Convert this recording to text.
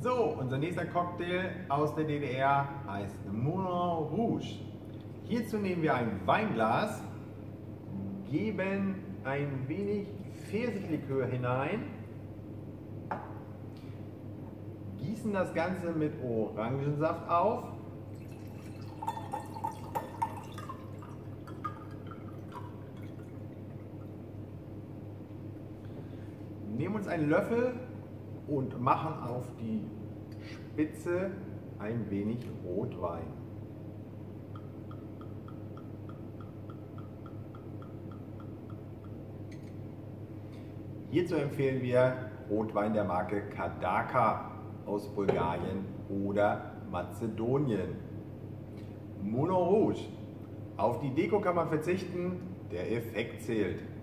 So, unser nächster Cocktail aus der DDR heißt Moulin Rouge. Hierzu nehmen wir ein Weinglas, geben ein wenig Pfirsichlikör hinein, gießen das Ganze mit Orangensaft auf, nehmen uns einen Löffel und machen auf die Spitze ein wenig Rotwein. Hierzu empfehlen wir Rotwein der Marke Kadaka aus Bulgarien oder Mazedonien. Moulin Rouge. Auf die Deko kann man verzichten, der Effekt zählt.